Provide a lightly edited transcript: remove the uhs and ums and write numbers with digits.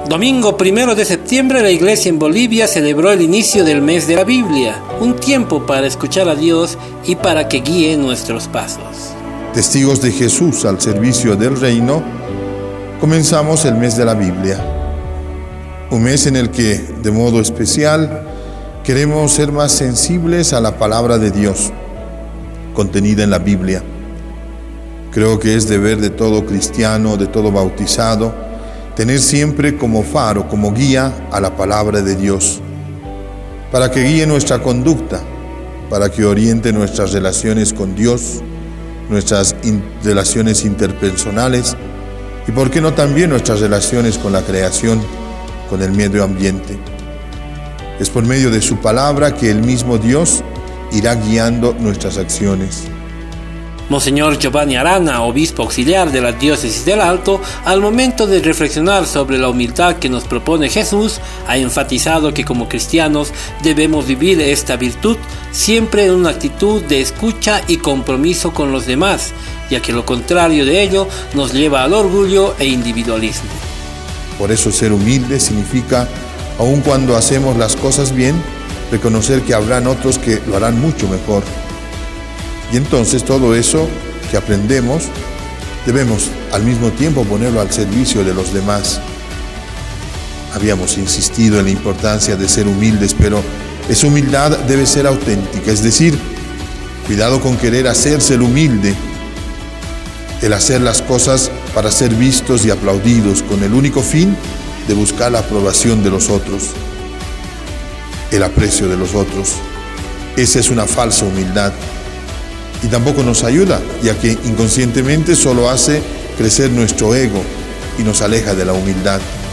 Domingo 1 de septiembre la Iglesia en Bolivia celebró el inicio del mes de la Biblia, un tiempo para escuchar a Dios y para que guíe nuestros pasos. Testigos de Jesús al servicio del reino, comenzamos el mes de la Biblia. Un mes en el que, de modo especial, queremos ser más sensibles a la palabra de Dios, contenida en la Biblia. Creo que es deber de todo cristiano, de todo bautizado, tener siempre como faro, como guía a la palabra de Dios, para que guíe nuestra conducta, para que oriente nuestras relaciones con Dios, nuestras relaciones interpersonales y, por qué no, también nuestras relaciones con la creación, con el medio ambiente. Es por medio de su palabra que el mismo Dios irá guiando nuestras acciones. Monseñor Giovanni Arana, obispo auxiliar de la diócesis del Alto, al momento de reflexionar sobre la humildad que nos propone Jesús, ha enfatizado que como cristianos debemos vivir esta virtud siempre en una actitud de escucha y compromiso con los demás, ya que lo contrario de ello nos lleva al orgullo e individualismo. Por eso ser humilde significa, aun cuando hacemos las cosas bien, reconocer que habrán otros que lo harán mucho mejor. Y entonces todo eso que aprendemos debemos al mismo tiempo ponerlo al servicio de los demás. Habíamos insistido en la importancia de ser humildes, pero esa humildad debe ser auténtica, es decir, cuidado con querer hacerse el humilde, el hacer las cosas para ser vistos y aplaudidos con el único fin de buscar la aprobación de los otros, el aprecio de los otros. Esa es una falsa humildad. Y tampoco nos ayuda, ya que inconscientemente solo hace crecer nuestro ego y nos aleja de la humildad.